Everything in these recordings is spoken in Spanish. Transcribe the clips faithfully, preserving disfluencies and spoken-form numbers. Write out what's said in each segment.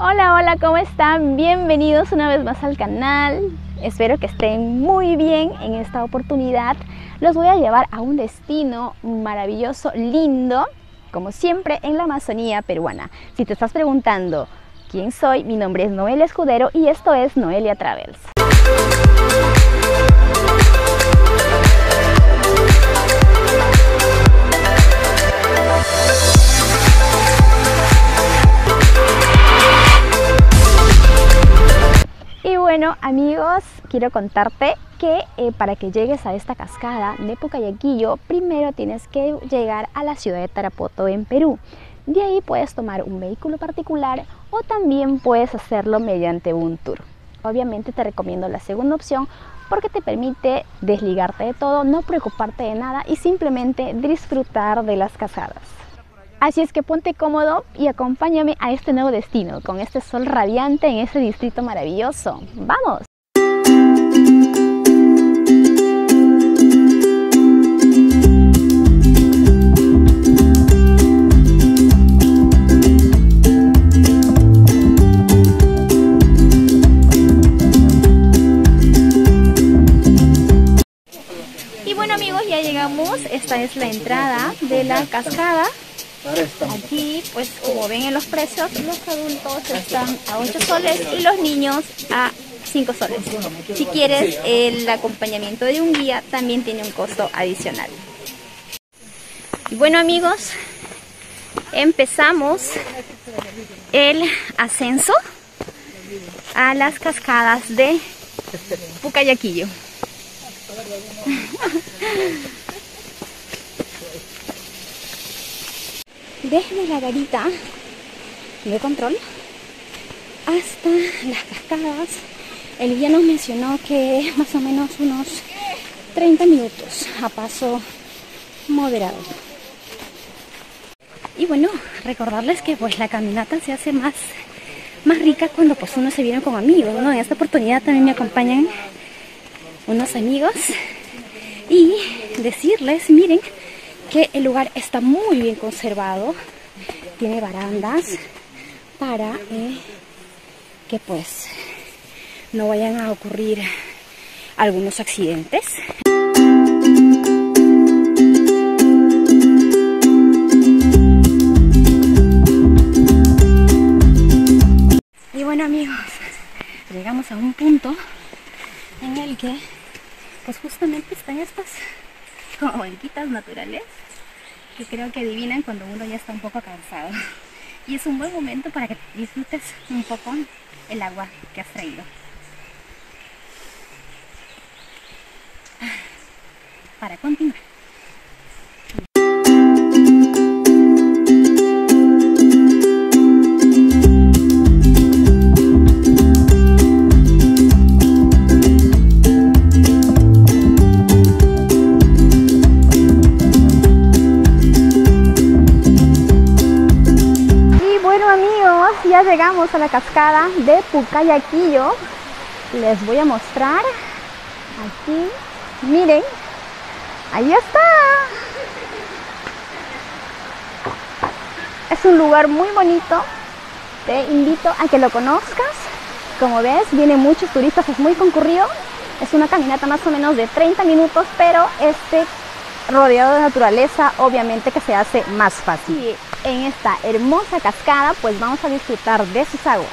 Hola, hola, ¿cómo están? Bienvenidos una vez más al canal. Espero que estén muy bien en esta oportunidad. Los voy a llevar a un destino maravilloso, lindo, como siempre en la Amazonía peruana. Si te estás preguntando quién soy, mi nombre es Noelia Escudero y esto es Noelia Travels. Y bueno, amigos, quiero contarte que eh, para que llegues a esta cascada de Pucayaquillo, primero tienes que llegar a la ciudad de Tarapoto en Perú. De ahí puedes tomar un vehículo particular o también puedes hacerlo mediante un tour. Obviamente te recomiendo la segunda opción porque te permite desligarte de todo, no preocuparte de nada y simplemente disfrutar de las cascadas. Así es que ponte cómodo y acompáñame a este nuevo destino, con este sol radiante en este distrito maravilloso. ¡Vamos! Y bueno amigos, ya llegamos. Esta es la entrada de la cascada. Aquí, pues como ven en los precios, los adultos están a ocho soles y los niños a cinco soles. Si quieres el acompañamiento de un guía, también tiene un costo adicional. Y bueno amigos, empezamos el ascenso a las cascadas de Pucayaquillo. Desde la garita de control hasta las cascadas, el guía nos mencionó que más o menos unos treinta minutos a paso moderado. Y bueno, recordarles que pues la caminata se hace más, más rica cuando pues uno se viene con amigos, ¿no? En esta oportunidad también me acompañan unos amigos y decirles, miren, que el lugar está muy bien conservado, tiene barandas para eh, que pues no vayan a ocurrir algunos accidentes. Y bueno amigos, llegamos a un punto en el que pues justamente están estas como banquitas naturales que creo que adivinan cuando uno ya está un poco cansado, y es un buen momento para que disfrutes un poco el agua que has traído. Para continuar. Ya llegamos a la cascada de Pucayaquillo. Les voy a mostrar aquí, miren, ahí está. Es un lugar muy bonito, te invito a que lo conozcas. Como ves, vienen muchos turistas, es muy concurrido. Es una caminata más o menos de treinta minutos, pero este rodeado de naturaleza obviamente que se hace más fácil. Y en esta hermosa cascada pues vamos a disfrutar de sus aguas.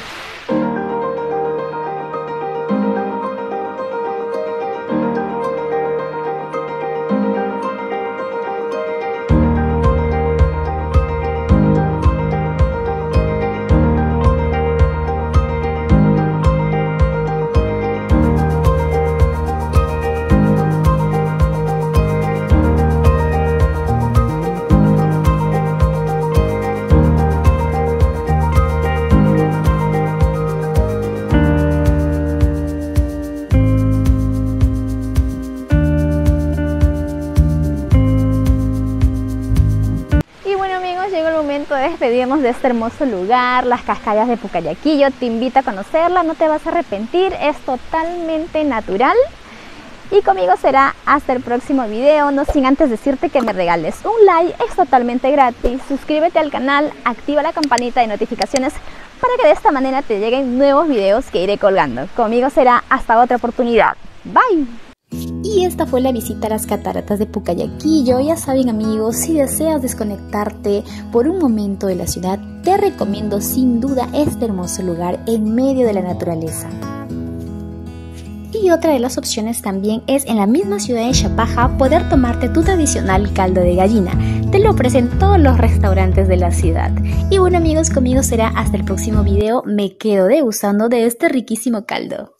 De despedirnos de este hermoso lugar, las cascadas de Pucayaquillo. Te invito a conocerla, no te vas a arrepentir, es totalmente natural Y conmigo será hasta el próximo video, no sin antes decirte que me regales un like, es totalmente gratis. Suscríbete al canal, activa la campanita de notificaciones para que de esta manera te lleguen nuevos videos que iré colgando. Conmigo será hasta otra oportunidad. Bye. Y esta fue la visita a las cataratas de Pucayaquillo. Ya saben amigos, si deseas desconectarte por un momento de la ciudad, te recomiendo sin duda este hermoso lugar en medio de la naturaleza. Y otra de las opciones también es en la misma ciudad de Xapajá poder tomarte tu tradicional caldo de gallina. Te lo ofrecen todos los restaurantes de la ciudad. Y bueno amigos, conmigo será hasta el próximo video. Me quedo degustando de este riquísimo caldo.